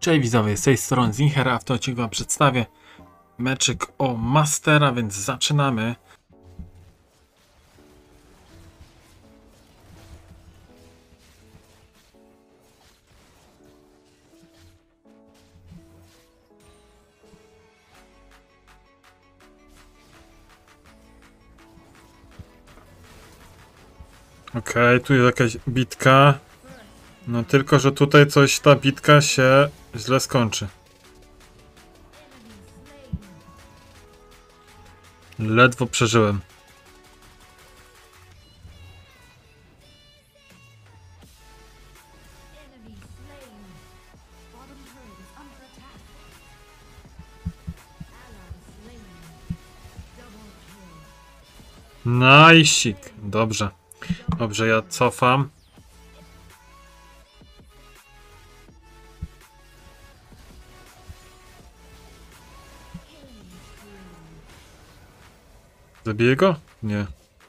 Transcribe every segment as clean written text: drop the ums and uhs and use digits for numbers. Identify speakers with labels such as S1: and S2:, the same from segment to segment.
S1: Cześć widzowie, z tej strony Zincher, a w tym odcinku wam przedstawię meczyk o Mastera, więc zaczynamy. Okej, tu jest jakaś bitka. No tylko, że tutaj ta bitka się źle skończy. Ledwo przeżyłem. Najsik. Dobrze. Dobrze, ja cofam. Zabiję go? Nie.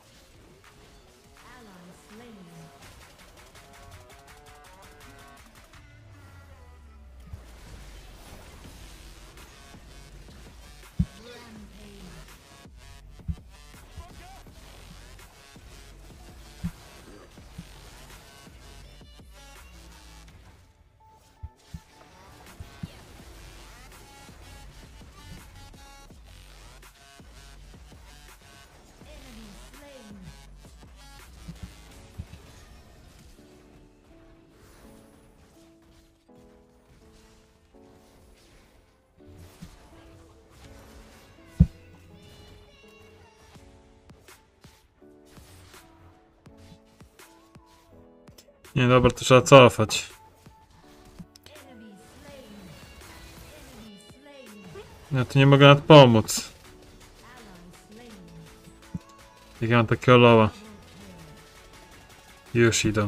S1: Nie, dobra, to trzeba cofać. Ja tu nie mogę nawet pomóc. Jak ja mam takiego loła. Już idą.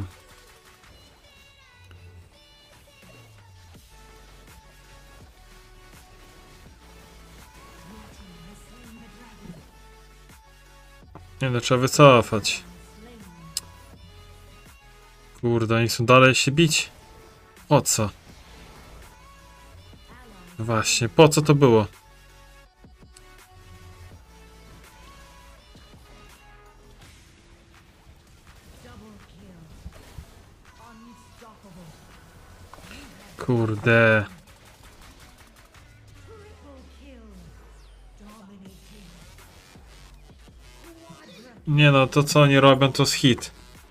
S1: Nie, to trzeba wycofać. Kurde, oni chcą dalej się bić. O co? Właśnie, po co to było? Kurde. Nie no, to co oni robią to jest hit.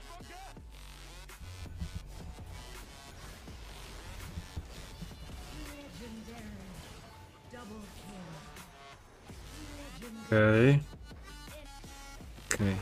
S1: Okej. Okej.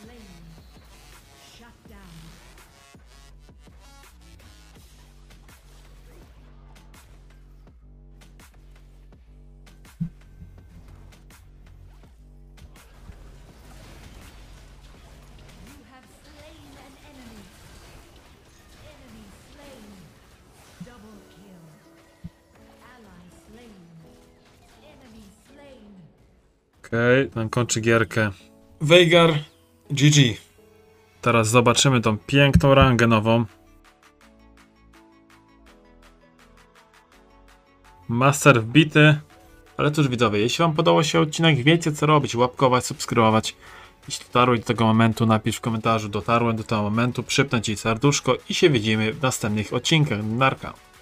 S1: Okej, tam kończy gierkę. Veigar GG. Teraz zobaczymy tą piękną rangę nową. Master wbity. Ale cóż widzowie, jeśli wam podobał się odcinek, wiecie co robić. Łapkować, subskrybować. Jeśli dotarłeś do tego momentu, napisz w komentarzu: dotarłem do tego momentu, przypnę ci serduszko i się widzimy w następnych odcinkach. Narka.